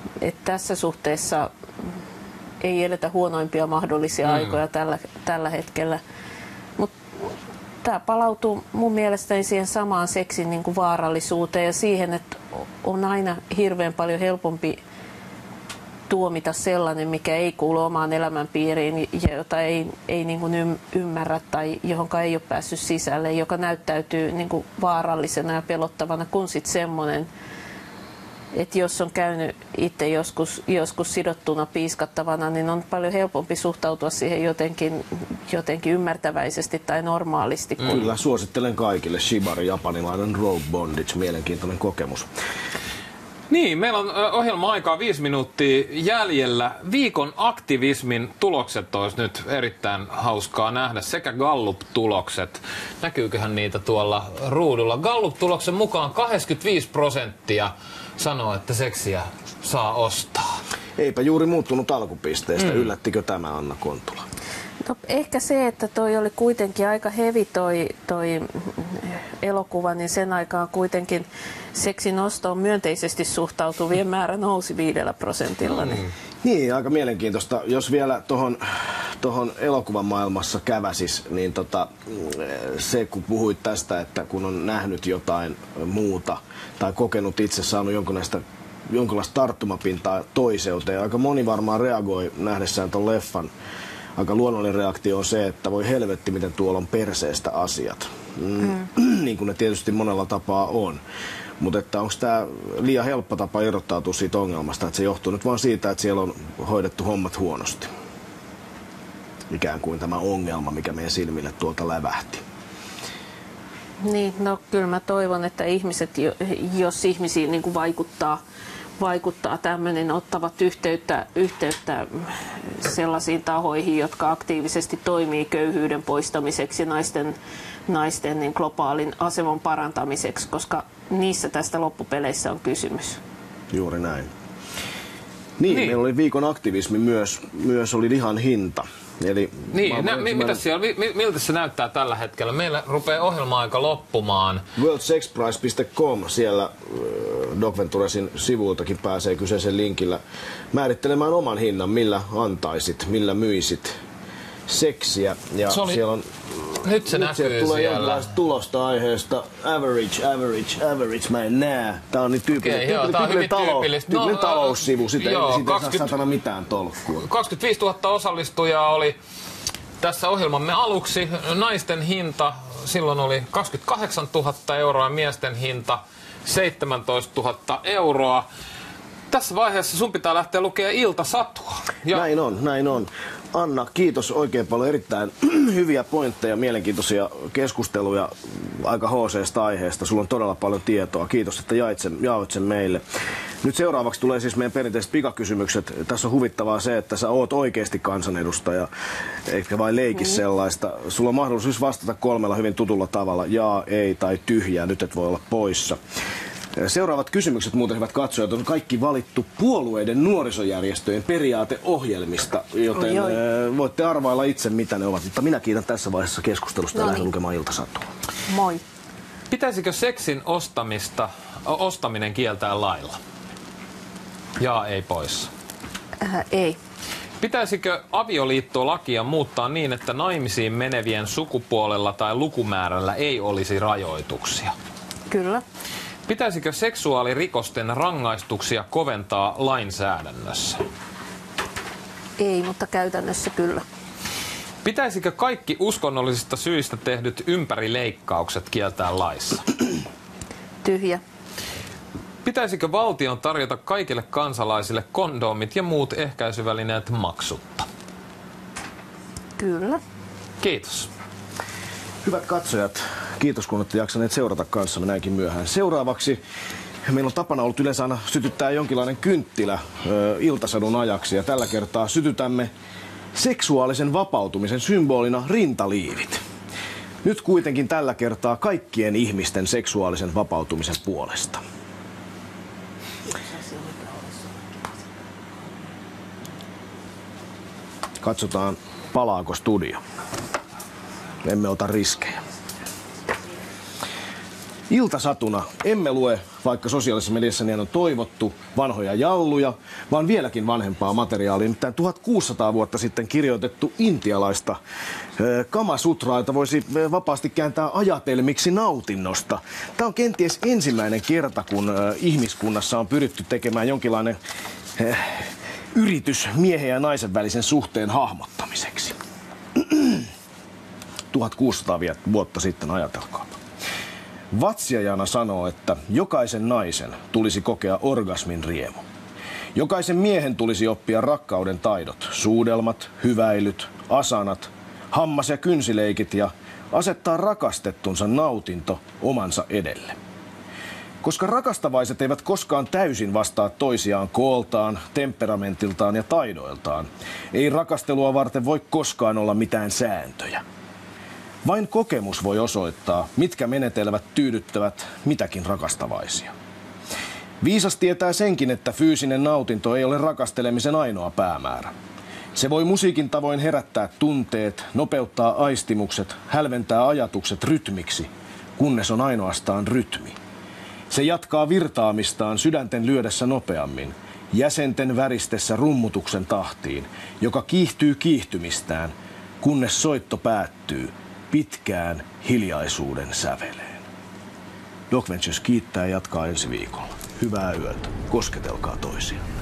tässä suhteessa ei eletä huonoimpia mahdollisia aikoja tällä hetkellä. Mutta tämä palautuu mun mielestäni siihen samaan seksin niin kuin vaarallisuuteen ja siihen, että on aina hirveän paljon helpompi tuomita sellainen, mikä ei kuulu omaan elämänpiiriin ja jota ei niin kuin ymmärrä tai johonka ei ole päässyt sisälle, joka näyttäytyy niin kuin vaarallisena ja pelottavana, kun sitten semmoinen, että jos on käynyt itse joskus sidottuna piiskattavana, niin on paljon helpompi suhtautua siihen jotenkin ymmärtäväisesti tai normaalisti.
Kyllä, suosittelen kaikille. Shibari, japanilainen rope bondage, mielenkiintoinen kokemus.
Niin, meillä on ohjelma-aikaa 5 minuuttia jäljellä. Viikon aktivismin tulokset olisi nyt erittäin hauskaa nähdä, sekä Gallup-tulokset. Näkyyköhän niitä tuolla ruudulla? Gallup-tuloksen mukaan 85% sanoo, että seksiä saa ostaa.
Eipä juuri muuttunut alkupisteestä. Yllättikö tämä, Anna Kontula?
No, ehkä se, että toi oli kuitenkin aika hevi toi elokuva, niin sen aikaan kuitenkin seksin ostoon myönteisesti suhtautuvien määrä nousi 5%.
Niin, aika mielenkiintoista. Jos vielä tuohon elokuvan maailmassa käväsis, niin se kun puhuit tästä, että kun on nähnyt jotain muuta tai kokenut itse saanut jonkinlaista tarttumapintaa toiseuteen, aika moni varmaan reagoi nähdessään ton leffan. Aika luonnollinen reaktio on se, että voi helvetti, miten tuolla on perseestä asiat. Niin kuin ne tietysti monella tapaa on. Mutta onko tämä liian helppo tapa irrottautua siitä ongelmasta, että se johtuu nyt vaan siitä, että siellä on hoidettu hommat huonosti. Ikään kuin tämä ongelma, mikä meidän silmille tuolta lävähti.
Niin, no kyllä mä toivon, että ihmiset, jos ihmisiin niin kuin vaikuttaa tämmöinen, ottavat yhteyttä sellaisiin tahoihin, jotka aktiivisesti toimii köyhyyden poistamiseksi ja naisten niin globaalin aseman parantamiseksi, koska niissä tästä loppupeleissä on kysymys.
Juuri näin. Niin. Meillä oli viikon aktivismi myös oli lihan hinta. Eli
miltä se näyttää tällä hetkellä? Meillä rupeaa ohjelma-aika loppumaan.
worldsexprice.com, siellä Doc Venturesin sivuiltakin pääsee kyseisen linkillä määrittelemään oman hinnan, millä antaisit, millä myisit seksiä. Ja siellä on,
nyt se näkyy
tulee
siellä.
jonkinlaista tulosta aiheesta. Average, mä en näe. Tää on niin tyypillinen taloussivu. Siitä ei saa satana mitään tolkkua.
25 000 osallistujaa oli tässä ohjelmamme aluksi. Naisten hinta silloin oli 28 000 euroa, miesten hinta 17 000 euroa. Tässä vaiheessa sun pitää lähteä lukemaan iltasatua.
Näin on. Anna, kiitos oikein paljon. Erittäin hyviä pointteja, mielenkiintoisia keskusteluja aika hooseesta aiheesta. Sulla on todella paljon tietoa. Kiitos, että jaoit sen meille. Nyt seuraavaksi tulee siis meidän perinteiset pikakysymykset. Tässä on huvittavaa se, että sä oot oikeasti kansanedustaja, eikä vain leikis sellaista. Sulla on mahdollisuus vastata 3 hyvin tutulla tavalla. Jaa, ei tai tyhjää. Nyt et voi olla poissa. Seuraavat kysymykset, muuten hyvät katsojat, on kaikki valittu puolueiden nuorisojärjestöjen periaateohjelmista, joten voitte arvailla itse, mitä ne ovat. Mutta minä kiitän tässä vaiheessa keskustelusta ja lähden lukemaan iltasatua.
Moi.
Pitäisikö seksin ostaminen kieltää lailla? Jaa, ei poissa.
Ei.
Pitäisikö avioliittolakia muuttaa niin, että naimisiin menevien sukupuolella tai lukumäärällä ei olisi rajoituksia?
Kyllä.
Pitäisikö seksuaalirikosten rangaistuksia koventaa lainsäädännössä?
Ei, mutta käytännössä kyllä.
Pitäisikö kaikki uskonnollisista syistä tehdyt ympärileikkaukset kieltää laissa?
Tyhjä.
Pitäisikö valtion tarjota kaikille kansalaisille kondomit ja muut ehkäisyvälineet maksutta?
Kyllä.
Kiitos.
Hyvät katsojat, kiitos kun olette jaksaneet seurata kanssamme näinkin myöhään. Seuraavaksi meillä on tapana ollut yleensä aina sytyttää jonkinlainen kynttilä iltasadun ajaksi. Ja tällä kertaa sytytämme seksuaalisen vapautumisen symbolina rintaliivit. Nyt kuitenkin tällä kertaa kaikkien ihmisten seksuaalisen vapautumisen puolesta. Katsotaan, palaako studio. Emme ota riskejä. Iltasatuna emme lue, vaikka sosiaalisessa mediassa niin on toivottu, vanhoja jalluja, vaan vieläkin vanhempaa materiaalia. Nimittäin 1600 vuotta sitten kirjoitettu intialaista Kamasutraa, jota voisi vapaasti kääntää ajatelmiksi nautinnosta. Tämä on kenties ensimmäinen kerta, kun ihmiskunnassa on pyritty tekemään jonkinlainen yritys miehen ja naisen välisen suhteen hahmottamiseksi. 1600 vuotta sitten, ajatelkaapa. Vatsjajana sanoo, että jokaisen naisen tulisi kokea orgasmin riemu. Jokaisen miehen tulisi oppia rakkauden taidot, suudelmat, hyväilyt, asanat, hammas- ja kynsileikit ja asettaa rakastettunsa nautinto omansa edelle. Koska rakastavaiset eivät koskaan täysin vastaa toisiaan kooltaan, temperamentiltaan ja taidoiltaan, ei rakastelua varten voi koskaan olla mitään sääntöjä. Vain kokemus voi osoittaa, mitkä menetelmät tyydyttävät mitäkin rakastavaisia. Viisas tietää senkin, että fyysinen nautinto ei ole rakastelemisen ainoa päämäärä. Se voi musiikin tavoin herättää tunteet, nopeuttaa aistimukset, hälventää ajatukset rytmiksi, kunnes on ainoastaan rytmi. Se jatkaa virtaamistaan sydänten lyödessä nopeammin, jäsenten väristessä rummutuksen tahtiin, joka kiihtyy kiihtymistään, kunnes soitto päättyy pitkään hiljaisuuden säveleen. Doc Ventures kiittää ja jatkaa ensi viikolla. Hyvää yötä. Kosketelkaa toisiaan.